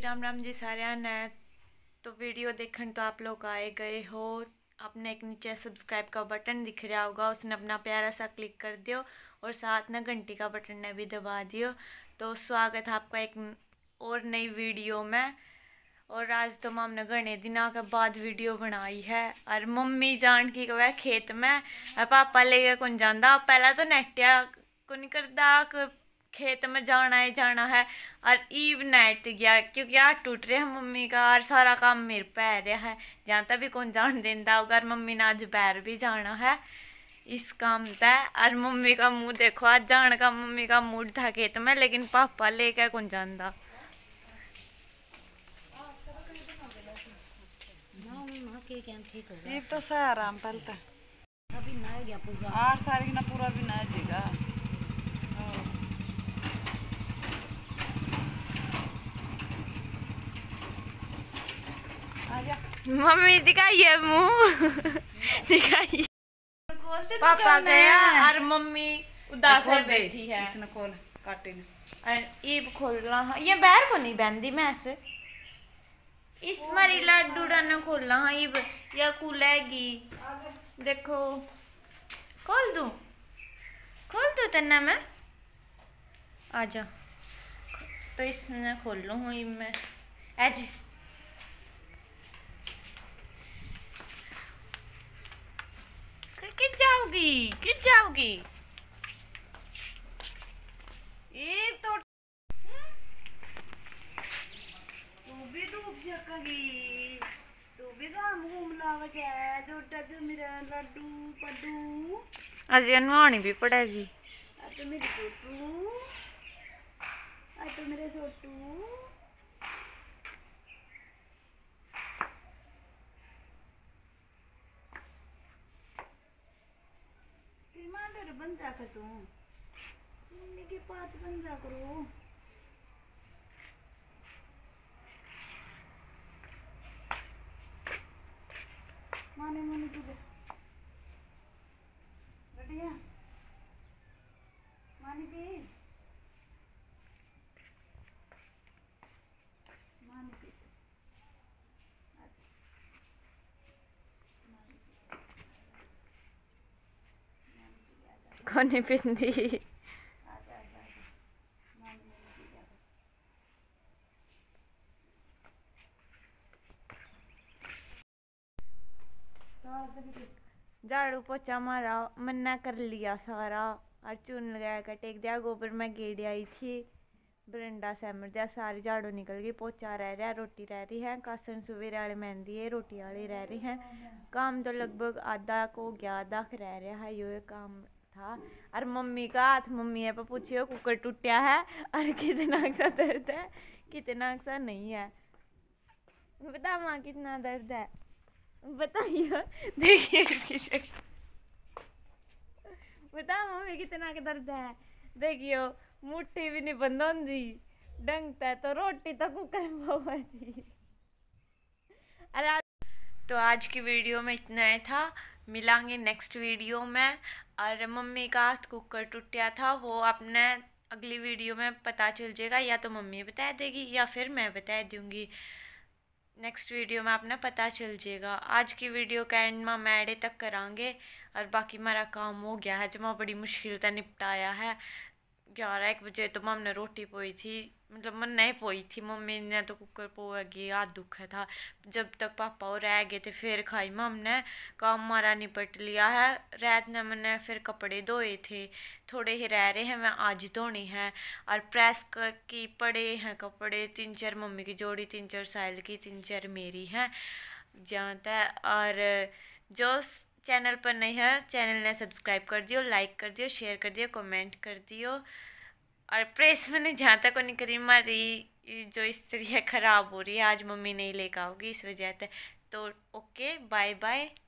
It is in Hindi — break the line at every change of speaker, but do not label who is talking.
राम जी सारिया ने। तो वीडियो देखने तो आप लोग आए गए हो। आपने एक नीचे सब्सक्राइब का बटन दिख रहा होगा, उसने अपना प्यारा सा क्लिक कर दियो और साथ में घंटी का बटन ने भी दबा दियो। तो स्वागत है आपका एक और नई वीडियो में। और आज तो हमने घने दिनों के बाद वीडियो बनाई है और मम्मी जान की कहे खेत में और पापा लेके कौन जाता। पहला तो नेटिया को नहीं करता खेत में जाना ही जाना है और ईब नेट गया क्योंकि आज टूट रहे हैं मम्मी का और सारा काम मेरे पे आ रहा है। जहाँ भी कौन जान देता होगा। मम्मी ने आज बाहर भी जाना है इस काम तय। और मम्मी का मुंह देखो, आज जाने का मम्मी का मूड था खेत में, लेकिन पापा लेके कौन जाता।
ये तो आराम पलता
अभी ना गया पूरा
8 तारीख ना पूरा भी ना जाएगा।
मम्मी दिखाइए मुंह दिखाइए। पापा गया और मम्मी उदास है बैठी है।
इसने खोल काटे ने
और ईब खोलना हाँ ये बाहर को नहीं बहती मैं ऐसे इस मारी लड्डू ने खोलना हाँ ईब या खुलेगी। देखो खोल दूँ तेना मैं आजा। तो इसने खोल लो हूँ ईब मैं एज किस जाओगी
ये तो तू भी धूप सकेगी, तू भी काम घूमना बचा छोटा जो मेरा लड्डू पड्डू।
आज नहानी भी पड़ेगी।
तो मेरी छोटू, तो मेरे छोटू बन जा कर तू मम्मी के पास बन जा करो। माने मनी तुझे बढ़िया मानी थी मानी थी
कोनी पिंदी झाड़ू पोछा मारा मन्ना कर लिया सारा और चून लगा कर टेक दिया। गोबर में गेड़ी आई थी बरंडा सहमट दिया, सारी झाड़ू निकल गई, पोछा रह रहा, रोटी रह रही है, कासन सवेरे वाले मेहंदी है, रोटी वाले रह रही हैं। काम तो लगभग आधा को गया, आधा रह रहा है ये काम था। और मम्मी का हाथ मम्मी है पर पूछियो कुकर टूटा है और कितना सा दर्द है कितना सा नहीं है। बता माँ कितना दर्द है बताइए। देखिए इसकी शक्ल बता मम्मी कितना का दर्द है। देखियो मुट्ठी भी नहीं बंद होती डंगता तो रोटी तो कुकर में होती। अरे तो आज की वीडियो में इतना ही था, मिलांगे नेक्स्ट वीडियो में। और मम्मी का हाथ कुकर टूटा था वो अपने अगली वीडियो में पता चल जाएगा, या तो मम्मी बता देगी या फिर मैं बता दूंगी। नेक्स्ट वीडियो में अपना पता चल जाएगा। आज की वीडियो का एंड में मैडे तक करांगे और बाकी हमारा काम हो गया है, जमा बड़ी मुश्किल से निपटाया है। 11-1 बजे तो मम्मी ने रोटी पोई थी, मतलब मन नहीं पोई थी मम्मी ने तो कुकर पोएगी हाथ दुखा था। जब तक पापा और रह गए थे फिर खाई मम्मी ने, काम हमारा निपट लिया है। रात ने मैंने फिर कपड़े धोए थे, थोड़े ही रह रहे हैं मैं आज धोने हैं। और प्रेस की पड़े हैं कपड़े 3-4 मम्मी की जोड़ी, 3-4 साइल की, 3-4 मेरी हैं जानता है। और जो चैनल पर नहीं है चैनल ने सब्सक्राइब कर दियो, लाइक कर दियो, शेयर कर दियो, कमेंट कर दियो। और प्रेस मैंने जहाँ तक नहीं करी, हमारी जो स्त्री है ख़राब हो रही है, आज मम्मी नहीं लेकर आओगी इस वजह से। तो ओके बाय बाय।